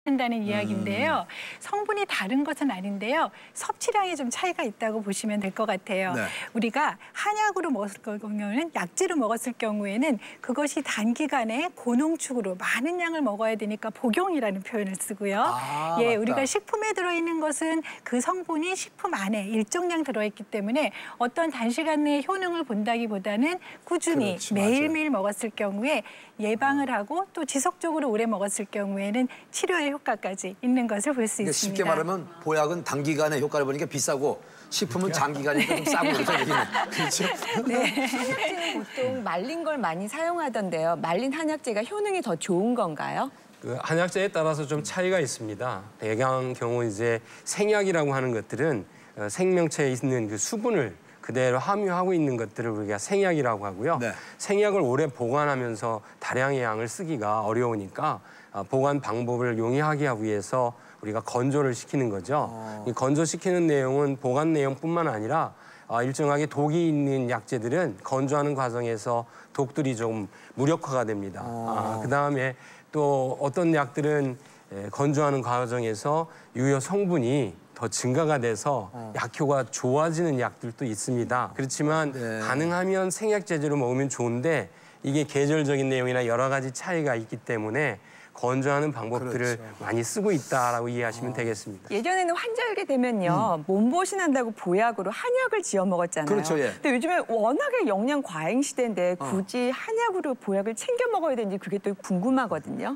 된다는 이야기인데요. 성분이 다른 것은 아닌데요. 섭취량이 좀 차이가 있다고 보시면 될 것 같아요. 네. 우리가 한약으로 먹었을 경우에는 약재로 먹었을 경우에는 그것이 단기간에 고농축으로 많은 양을 먹어야 되니까 복용이라는 표현을 쓰고요. 예, 맞다. 우리가 식품에 들어있는 것은 그 성분이 식품 안에 일정량 들어있기 때문에 어떤 단시간 내에 효능을 본다기보다는 꾸준히 그렇지, 매일매일 먹었을 경우에 예방을 하고 또 지속적으로 오래 먹었을 경우에는 치료의 효과까지 있는 것을 볼 수 그러니까 있습니다. 쉽게 말하면 보약은 단기간에 효과를 보니까 비싸고 식품은 장기간이니까 좀 싸고 그래서 얘기는. 그렇죠. 한약재는 보통 말린 걸 많이 사용하던데요. 말린 한약재가 효능이 더 좋은 건가요? 그 한약재에 따라서 좀 차이가 있습니다. 대강 경우 이제 생약이라고 하는 것들은 생명체에 있는 그 수분을 그대로 함유하고 있는 것들을 우리가 생약이라고 하고요. 네. 생약을 오래 보관하면서 다량의 양을 쓰기가 어려우니까 보관 방법을 용이하게 하기 위해서 우리가 건조를 시키는 거죠. 이 건조시키는 내용은 보관 내용뿐만 아니라 일정하게 독이 있는 약재들은 건조하는 과정에서 독들이 좀 무력화가 됩니다. 그다음에 또 어떤 약들은 건조하는 과정에서 유효 성분이 더 증가가 돼서 약효가 좋아지는 약들도 있습니다. 그렇지만 가능하면 생약재재로 먹으면 좋은데 이게 계절적인 내용이나 여러 가지 차이가 있기 때문에 건조하는 방법들을 많이 쓰고 있다라고 이해하시면 되겠습니다. 예전에는 환절기 되면요. 몸보신한다고 보약으로 한약을 지어 먹었잖아요. 그렇죠, 예. 근데 요즘에 워낙에 영양 과잉 시대인데 굳이 한약으로 보약을 챙겨 먹어야 되는지 그게 또 궁금하거든요.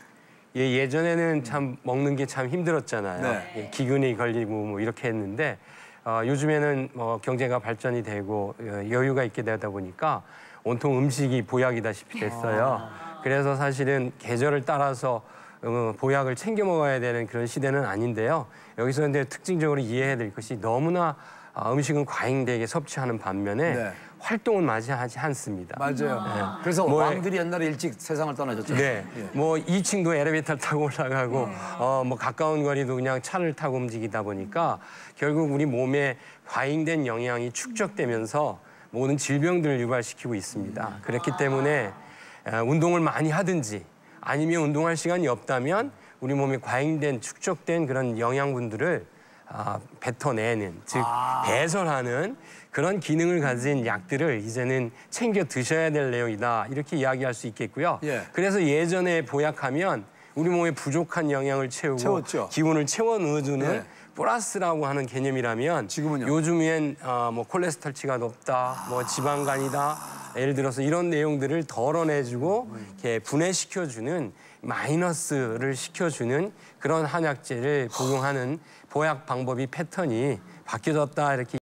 예전에는 참 먹는 게 참 힘들었잖아요. 네. 기근이 걸리고 뭐 이렇게 했는데 요즘에는 뭐 경제가 발전이 되고 여유가 있게 되다 보니까 온통 음식이 보약이다시피 됐어요. 그래서 사실은 계절을 따라서 보약을 챙겨 먹어야 되는 그런 시대는 아닌데요. 여기서 근데 특징적으로 이해해야 될 것이 너무나 음식은 과잉되게 섭취하는 반면에 활동은 맞이하지 않습니다. 맞아요. 그래서 왕들이 옛날에 일찍 세상을 떠나셨잖아요. 네. 뭐 2층도 엘리베이터를 타고 올라가고 뭐 가까운 거리도 그냥 차를 타고 움직이다 보니까 결국 우리 몸에 과잉된 영양이 축적되면서 모든 질병들을 유발시키고 있습니다. 그렇기 때문에 운동을 많이 하든지 아니면 운동할 시간이 없다면 우리 몸에 과잉된 축적된 그런 영양분들을 뱉어내는, 즉 배설하는 그런 기능을 가진 약들을 이제는 챙겨 드셔야 될 내용이다 이렇게 이야기할 수 있겠고요. 그래서 예전에 보약하면 우리 몸에 부족한 영양을 채우고 기운을 채워 넣어주는 플러스라고 하는 개념이라면 지금은요? 요즘엔 뭐 콜레스테롤치가 높다, 뭐 지방간이다 예를 들어서 이런 내용들을 덜어내주고 이렇게 분해시켜주는 마이너스를 시켜주는 그런 한약재를 복용하는 보약 방법이 패턴이 바뀌어졌다 이렇게